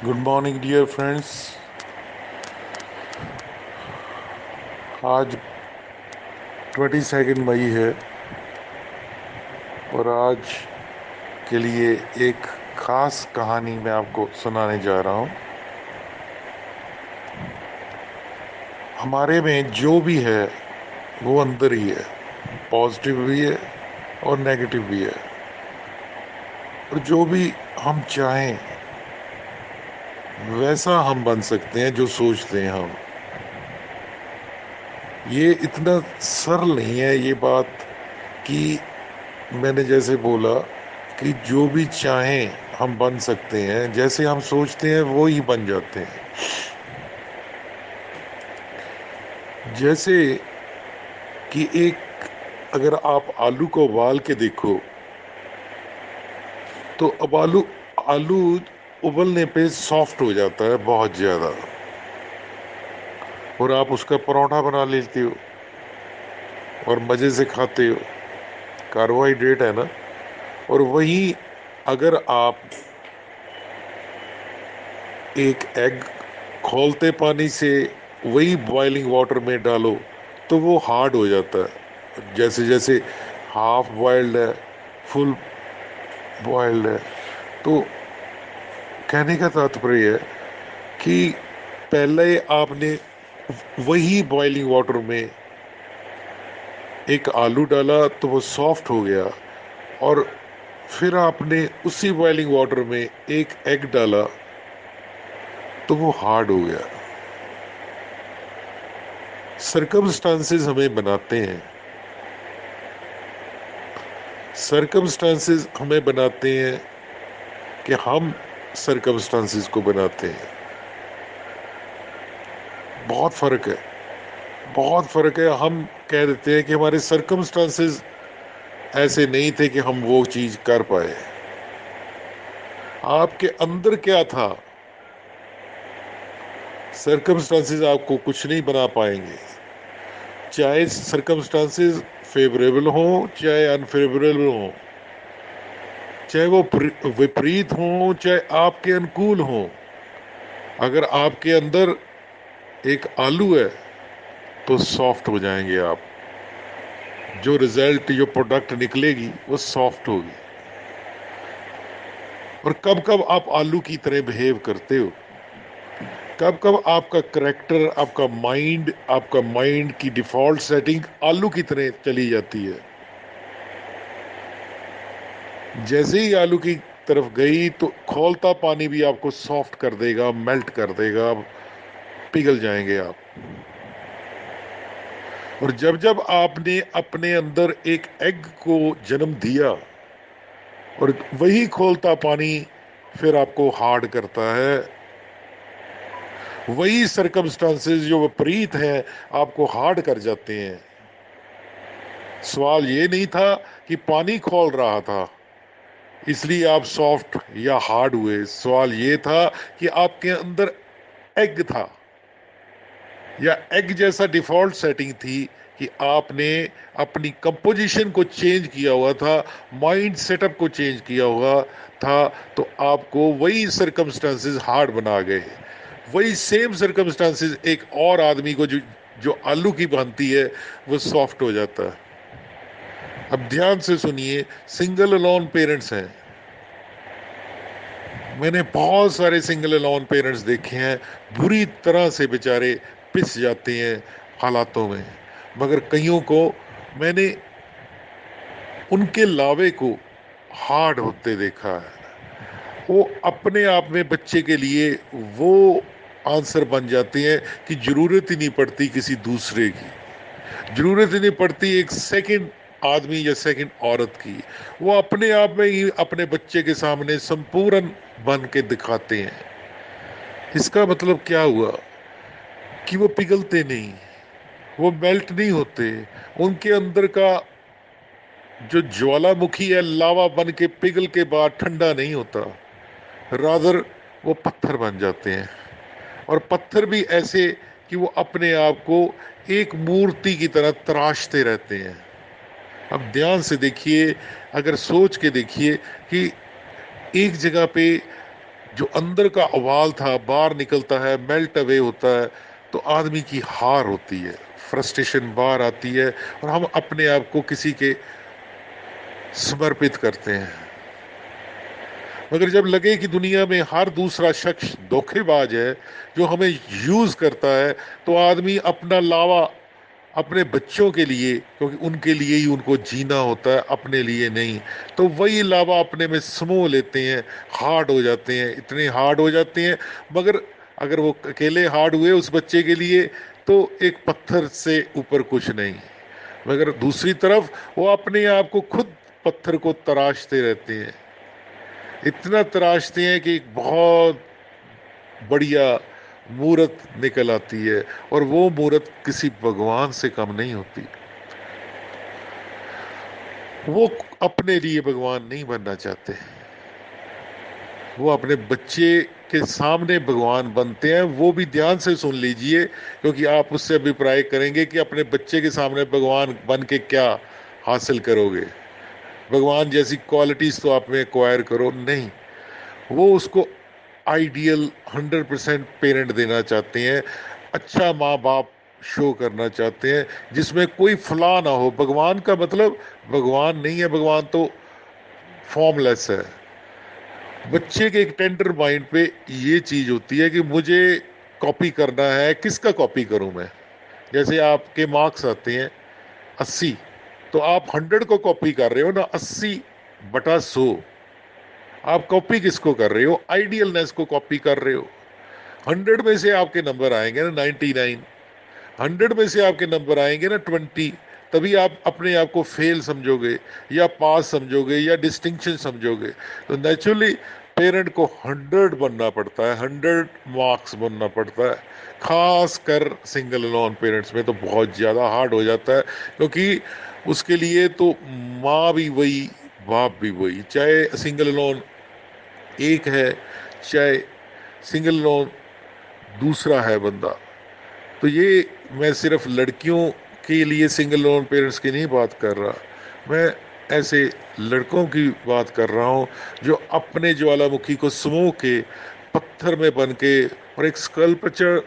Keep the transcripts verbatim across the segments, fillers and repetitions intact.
Good morning dear friends. आज twenty second May है और आज के लिए एक खास कहानी मैं आपको सुनाने जा रहा हूँ। हमारे में जो भी है वो अंदर ही है, पॉजिटिव भी है और नेगेटिव भी है। और जो भी हम चाहें वैसा हम बन सकते हैं जो सोचते हैं हम। ये इतना सरल नहीं है ये बात कि मैंने जैसे बोला कि जो भी चाहें हम बन सकते हैं, जैसे हम सोचते हैं वो ही बन जाते हैं। जैसे कि एक अगर आप आलू को उबाल के देखो तो अब आलू आलू उबलने पे सॉफ्ट हो जाता है बहुत ज्यादा, और आप उसका परोठा बना लेते हो और मजे से खाते हो। कार्बोहाइड्रेट है ना। और वही अगर आप एक एग खौलते पानी से वही बॉइलिंग वाटर में डालो तो वो हार्ड हो जाता है। जैसे जैसे हाफ बॉइल्ड है, फुल बॉइल्ड है। तो कहने का तात्पर्य है कि पहले आपने वही बॉइलिंग वाटर में एक आलू डाला तो वो सॉफ्ट हो गया, और फिर आपने उसी बॉइलिंग वाटर में एक एग डाला तो वो हार्ड हो गया। सरकमस्टांसेस हमें बनाते हैं, सरकमस्टांसेस हमें बनाते हैं कि हम सरकमस्टांसेस को बनाते हैं। बहुत फर्क है, बहुत फर्क है। हम कह देते हैं कि हमारे सरकमस्टांसेस ऐसे नहीं थे कि हम वो चीज कर पाए। आपके अंदर क्या था, सरकमस्टांसेस आपको कुछ नहीं बना पाएंगे। चाहे सरकमस्टांसेस फेवरेबल हो चाहे अनफेवरेबल हो, चाहे वो विपरीत हो चाहे आपके अनुकूल हो, अगर आपके अंदर एक आलू है तो सॉफ्ट हो जाएंगे आप। जो रिजल्ट जो प्रोडक्ट निकलेगी वो सॉफ्ट होगी। और कब कब आप आलू की तरह बिहेव करते हो, कब कब आपका करेक्टर, आपका माइंड आपका माइंड की डिफॉल्ट सेटिंग आलू की तरह चली जाती है। जैसे ही आलू की तरफ गई तो खौलता पानी भी आपको सॉफ्ट कर देगा, मेल्ट कर देगा, पिघल जाएंगे आप। और जब जब आपने अपने अंदर एक एग को जन्म दिया और वही खौलता पानी फिर आपको हार्ड करता है, वही सरकमस्टांसेस जो विपरीत हैं आपको हार्ड कर जाते हैं। सवाल ये नहीं था कि पानी खौल रहा था इसलिए आप सॉफ्ट या हार्ड हुए। सवाल ये था कि आपके अंदर एग था, या एग जैसा डिफॉल्ट सेटिंग थी कि आपने अपनी कंपोजिशन को चेंज किया हुआ था, माइंड सेटअप को चेंज किया हुआ था। तो आपको वही सरकमस्टांसेस हार्ड बना गए। वही सेम सरकमस्टांसेस एक और आदमी को जो जो आलू की बनती है वो सॉफ्ट हो जाता है। अब ध्यान से सुनिए, सिंगल अलोन पेरेंट्स हैं, मैंने बहुत सारे सिंगल अलोन पेरेंट्स देखे हैं, बुरी तरह से बेचारे पिस जाते हैं हालातों में। मगर कईयों को मैंने उनके लावे को हार्ड होते देखा है। वो अपने आप में बच्चे के लिए वो आंसर बन जाते हैं कि जरूरत ही नहीं पड़ती किसी दूसरे की, जरूरत ही नहीं पड़ती एक सेकंड आदमी या सेकंड औरत की। वो अपने आप में ही अपने बच्चे के सामने संपूर्ण बन के दिखाते हैं। इसका मतलब क्या हुआ कि वो पिघलते नहीं, वो मेल्ट नहीं होते। उनके अंदर का जो ज्वालामुखी है लावा बन के पिघल के बाद ठंडा नहीं होता, रादर वो पत्थर बन जाते हैं। और पत्थर भी ऐसे कि वो अपने आप को एक मूर्ति की तरह तराशते रहते हैं। अब ध्यान से देखिए, अगर सोच के देखिए कि एक जगह पे जो अंदर का उबाल था बाहर निकलता है, मेल्ट अवे होता है, तो आदमी की हार होती है, फ्रस्ट्रेशन बाहर आती है और हम अपने आप को किसी के समर्पित करते हैं। मगर जब लगे कि दुनिया में हर दूसरा शख्स धोखेबाज है जो हमें यूज करता है, तो आदमी अपना लावा अपने बच्चों के लिए, क्योंकि उनके लिए ही उनको जीना होता है, अपने लिए नहीं, तो वही लावा अपने में समो लेते हैं, हार्ड हो जाते हैं, इतने हार्ड हो जाते हैं। मगर अगर वो अकेले हार्ड हुए उस बच्चे के लिए, तो एक पत्थर से ऊपर कुछ नहीं। मगर दूसरी तरफ वो अपने आप को खुद पत्थर को तराशते रहते हैं, इतना तराशते हैं कि एक बहुत बढ़िया मूरत निकल आती है, और वो मूरत किसी भगवान से कम नहीं होती। वो अपने लिए भगवान नहीं बनना चाहते, वो अपने बच्चे के सामने भगवान बनते हैं। वो भी ध्यान से सुन लीजिए, क्योंकि आप उससे अभिप्राय करेंगे कि अपने बच्चे के सामने भगवान बन के क्या हासिल करोगे, भगवान जैसी क्वालिटीज तो आप में एक्वायर करो नहीं। वो उसको आइडियल हंड्रेड परसेंट पेरेंट देना चाहते हैं, अच्छा माँ बाप शो करना चाहते हैं जिसमें कोई फला ना हो। भगवान का मतलब भगवान नहीं है, भगवान तो फॉर्मलेस है। बच्चे के एक टेंडर माइंड पे ये चीज होती है कि मुझे कॉपी करना है। किसका कॉपी करूं मैं? जैसे आपके मार्क्स आते हैं अस्सी, तो आप हंड्रेड को कॉपी कर रहे हो ना, अस्सी बटा सौ। आप कॉपी किसको कर रहे हो? आइडियलनेस को कॉपी कर रहे हो। हंड्रेड में से आपके नंबर आएंगे ना नाइन्टी नाइन, हंड्रेड में से आपके नंबर आएंगे ना ट्वेंटी, तभी आप अपने आप को फेल समझोगे या पास समझोगे या डिस्टिंक्शन समझोगे। तो नेचुरली पेरेंट को हंड्रेड बनना पड़ता है, हंड्रेड मार्क्स बनना पड़ता है। खास कर सिंगल लॉन पेरेंट्स में तो बहुत ज़्यादा हार्ड हो जाता है, क्योंकि उसके लिए तो माँ भी वही, बाप भी वही, चाहे सिंगल लॉन एक है, चाहे सिंगल लॉन दूसरा है बंदा। तो ये मैं सिर्फ लड़कियों के लिए सिंगल लोन पेरेंट्स की नहीं बात कर रहा, मैं ऐसे लड़कों की बात कर रहा हूँ जो अपने ज्वालामुखी को समूह के पत्थर में बन के और एक स्कल्पचर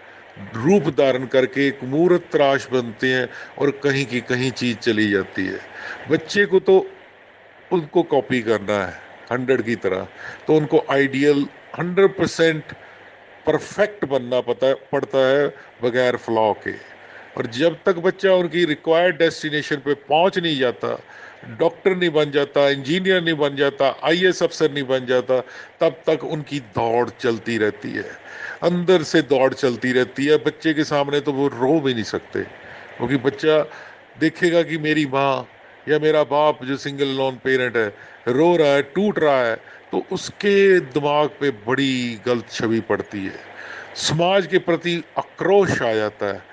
रूप धारण करके एक मूर्त तराश बनते हैं, और कहीं की कहीं चीज चली जाती है। बच्चे को तो उनको कॉपी करना है हंड्रेड की तरह, तो उनको आइडियल हंड्रेड परसेंट परफेक्ट बनना पता पड़ता है, बगैर फ्लॉ के। और जब तक बच्चा उनकी रिक्वायर्ड डेस्टिनेशन पे पहुंच नहीं जाता, डॉक्टर नहीं बन जाता, इंजीनियर नहीं बन जाता, आईएएस अफसर नहीं बन जाता, तब तक उनकी दौड़ चलती रहती है, अंदर से दौड़ चलती रहती है। बच्चे के सामने तो वो रो भी नहीं सकते, क्योंकि बच्चा देखेगा कि मेरी माँ या मेरा बाप जो सिंगल लॉन पेरेंट है रो रहा है, टूट रहा है, तो उसके दिमाग पे बड़ी गलत छवि पड़ती है, समाज के प्रति आक्रोश आ जाता है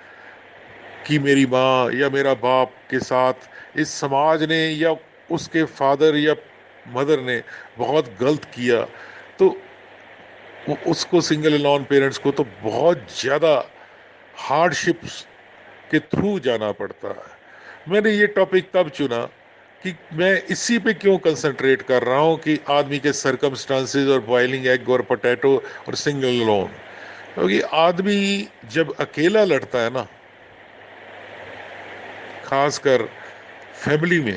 कि मेरी माँ या मेरा बाप के साथ इस समाज ने या उसके फादर या मदर ने बहुत गलत किया। तो वो उसको सिंगल लॉन पेरेंट्स को तो बहुत ज़्यादा हार्डशिप्स के थ्रू जाना पड़ता है। मैंने ये टॉपिक तब चुना कि मैं इसी पे क्यों कंसंट्रेट कर रहा हूँ कि आदमी के सरकमस्टांसेस और बॉइलिंग एग और पोटैटो और सिंगल लोन, क्योंकि आदमी जब अकेला लड़ता है ना, खासकर फैमिली में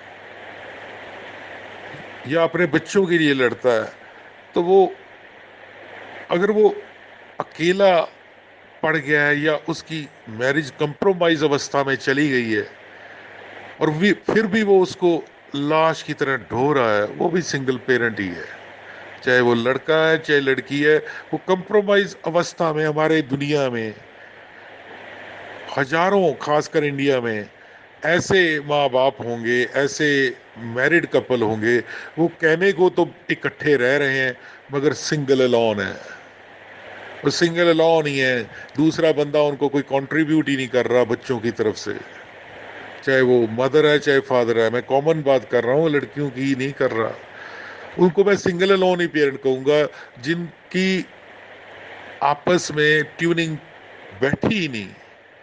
या अपने बच्चों के लिए लड़ता है, तो वो अगर वो अकेला पड़ गया है या उसकी मैरिज कंप्रोमाइज अवस्था में चली गई है और भी फिर भी वो उसको लाश की तरह ढो रहा है, वो भी सिंगल पेरेंट ही है। चाहे वो लड़का है चाहे लड़की है, वो कंप्रोमाइज अवस्था में हमारे दुनिया में हजारों, खासकर इंडिया में ऐसे माँ बाप होंगे, ऐसे मैरिड कपल होंगे, वो कहने को तो इकट्ठे रह रहे हैं मगर सिंगल अलॉन है। वो सिंगल अलॉन ही है, दूसरा बंदा उनको कोई कंट्रीब्यूट ही नहीं कर रहा बच्चों की तरफ से, चाहे वो मदर है चाहे फादर है। मैं कॉमन बात कर रहा हूँ, लड़कियों की नहीं कर रहा। उनको मैं सिंगल अलॉन ही पेरेंट कहूंगा, जिनकी आपस में ट्यूनिंग बैठी ही नहीं,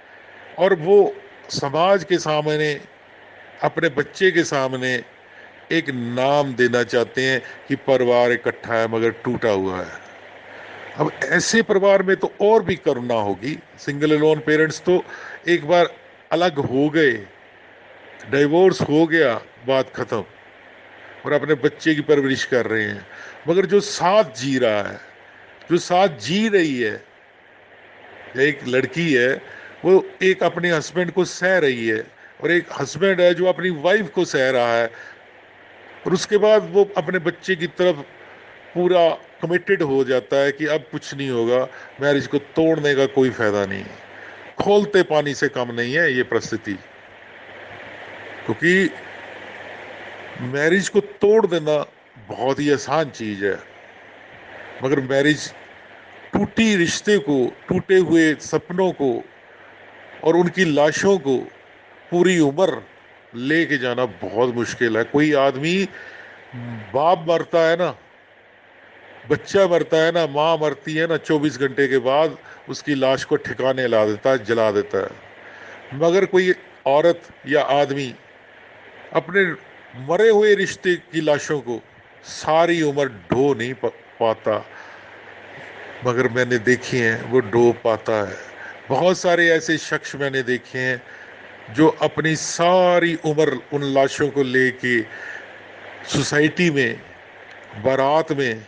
और वो समाज के सामने, अपने बच्चे के सामने एक नाम देना चाहते हैं कि परिवार इकट्ठा है मगर टूटा हुआ है। अब ऐसे परिवार में तो और भी करुणा होगी। सिंगल अलोन पेरेंट्स तो एक बार अलग हो गए, डिवोर्स हो गया, बात खत्म, और अपने बच्चे की परवरिश कर रहे हैं। मगर जो साथ जी रहा है, जो साथ जी रही है, एक लड़की है वो एक अपने हस्बैंड को सह रही है, और एक हस्बैंड है जो अपनी वाइफ को सह रहा है, और उसके बाद वो अपने बच्चे की तरफ पूरा कमिटेड हो जाता है कि अब कुछ नहीं होगा, मैरिज को तोड़ने का कोई फायदा नहीं है। खोलते पानी से कम नहीं है ये परिस्थिति, क्योंकि मैरिज को तोड़ देना बहुत ही आसान चीज है, मगर मैरिज टूटी रिश्ते को, टूटे हुए सपनों को और उनकी लाशों को पूरी उम्र लेके जाना बहुत मुश्किल है। कोई आदमी, बाप मरता है ना, बच्चा मरता है ना, माँ मरती है ना, चौबीस घंटे के बाद उसकी लाश को ठिकाने ला देता है, जला देता है। मगर कोई औरत या आदमी अपने मरे हुए रिश्ते की लाशों को सारी उम्र ढो नहीं पाता, मगर मैंने देखे हैं वो ढो पाता है। बहुत सारे ऐसे शख्स मैंने देखे हैं जो अपनी सारी उम्र उन लाशों को लेके सोसाइटी में, बारात में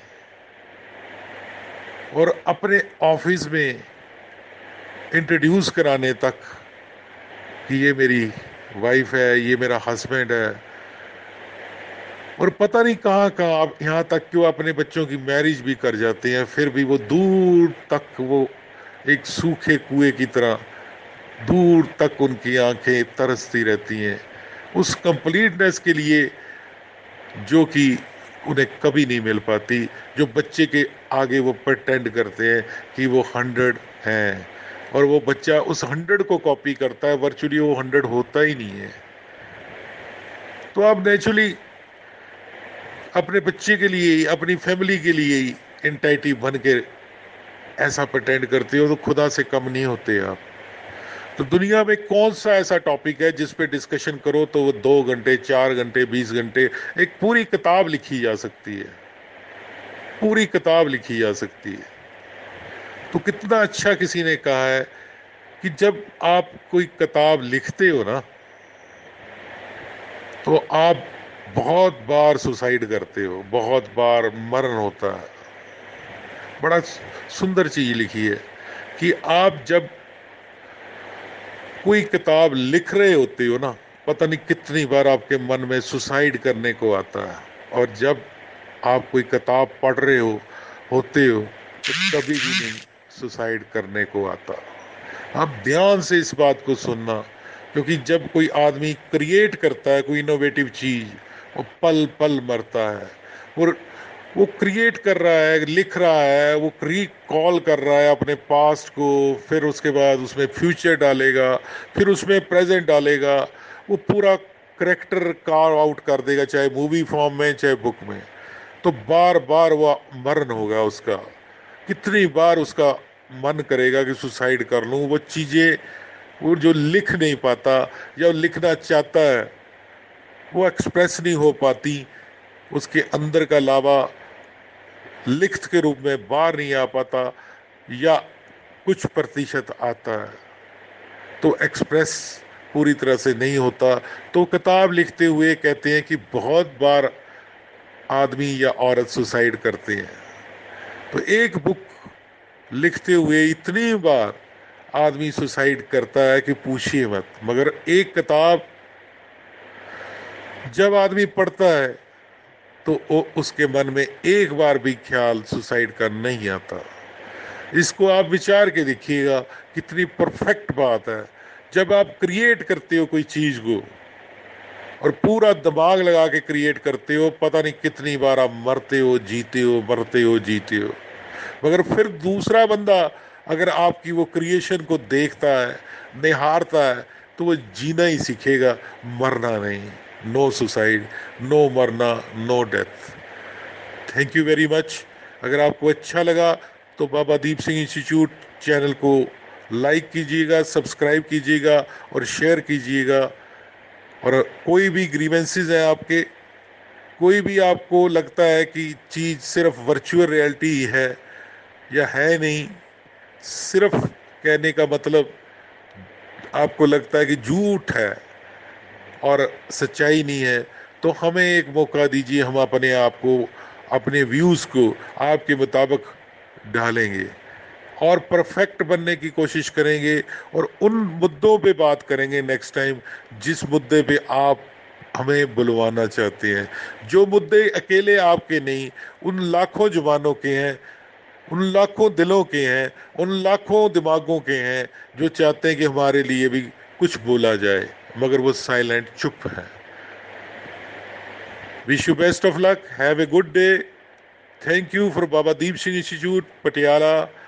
और अपने ऑफिस में इंट्रोड्यूस कराने तक कि ये मेरी वाइफ है, ये मेरा हस्बैंड है, और पता नहीं कहाँ कहाँ, अब यहाँ तक कि वो अपने बच्चों की मैरिज भी कर जाते हैं, फिर भी वो दूर तक वो एक सूखे कुएं की तरह दूर तक उनकी आंखें तरसती रहती हैं उस कंप्लीटनेस के लिए जो कि उन्हें कभी नहीं मिल पाती। जो बच्चे के आगे वो प्रटेंड करते हैं कि वो हंड्रेड हैं, और वो बच्चा उस हंड्रेड को कॉपी करता है, वर्चुअली वो हंड्रेड होता ही नहीं है। तो आप नेचुरली अपने बच्चे के लिए ही, अपनी फैमिली के लिए ही एंटाइटी बन के ऐसा प्रटेंड करते हो तो खुदा से कम नहीं होते आप। तो दुनिया में कौन सा ऐसा टॉपिक है जिस पे डिस्कशन करो तो वो दो घंटे, चार घंटे, बीस घंटे, एक पूरी किताब लिखी जा सकती है, पूरी किताब लिखी जा सकती है। तो कितना अच्छा किसी ने कहा है कि जब आप कोई किताब लिखते हो ना, तो आप बहुत बार सुसाइड करते हो, बहुत बार मरण होता है। बड़ा सुंदर चीज लिखी है कि आप जब कोई किताब लिख रहे होते हो ना, पता नहीं कितनी बार आपके मन में सुसाइड करने को आता है, और जब आप कोई किताब पढ़ रहे हो होते हो तो कभी भी नहीं सुसाइड करने को आता। आप ध्यान से इस बात को सुनना, क्योंकि जब कोई आदमी क्रिएट करता है कोई इनोवेटिव चीज, वो पल पल मरता है। और वो क्रिएट कर रहा है, लिख रहा है, वो रिकॉल कर रहा है अपने पास्ट को, फिर उसके बाद उसमें फ्यूचर डालेगा, फिर उसमें प्रेजेंट डालेगा, वो पूरा करेक्टर कार्व आउट कर देगा, चाहे मूवी फॉर्म में चाहे बुक में। तो बार बार वो मरण होगा उसका, कितनी बार उसका मन करेगा कि सुसाइड कर लूं। वो चीजें वो जो लिख नहीं पाता या लिखना चाहता है वो एक्सप्रेस नहीं हो पाती, उसके अंदर का लावा लिखत के रूप में बाहर नहीं आ पाता, या कुछ प्रतिशत आता है तो एक्सप्रेस पूरी तरह से नहीं होता। तो किताब लिखते हुए कहते हैं कि बहुत बार आदमी या औरत सुसाइड करते हैं। तो एक बुक लिखते हुए इतनी बार आदमी सुसाइड करता है कि पूछिए मत। मगर एक किताब जब आदमी पढ़ता है तो वो उसके मन में एक बार भी ख्याल सुसाइड का नहीं आता। इसको आप विचार के देखिएगा, कितनी परफेक्ट बात है। जब आप क्रिएट करते हो कोई चीज को और पूरा दिमाग लगा के क्रिएट करते हो, पता नहीं कितनी बार आप मरते हो, जीते हो, मरते हो, जीते हो, मगर फिर दूसरा बंदा अगर आपकी वो क्रिएशन को देखता है, निहारता है, तो वो जीना ही सीखेगा, मरना नहीं। नो सुसाइड, नो मरना, no death. Thank you very much. अगर आपको अच्छा लगा तो बाबा दीप सिंह इंस्टीट्यूट चैनल को लाइक कीजिएगा, सब्सक्राइब कीजिएगा और शेयर कीजिएगा। और कोई भी ग्रीवेंसेस हैं आपके कोई भी आपको लगता है कि चीज सिर्फ वर्चुअल रियलिटी ही है या है नहीं, सिर्फ कहने का मतलब आपको लगता है कि झूठ है और सच्चाई नहीं है, तो हमें एक मौका दीजिए, हम अपने आप को, अपने व्यूज को आपके मुताबिक ढालेंगे और परफेक्ट बनने की कोशिश करेंगे और उन मुद्दों पे बात करेंगे नेक्स्ट टाइम जिस मुद्दे पे आप हमें बुलवाना चाहते हैं। जो मुद्दे अकेले आपके नहीं, उन लाखों जुबानों के हैं, उन लाखों दिलों के हैं, उन लाखों दिमागों के हैं जो चाहते हैं कि हमारे लिए भी कुछ बोला जाए, मगर वो साइलेंट चुप है। Wish you best of luck, have a good day. Thank you for Baba Deep Singh institute Patiala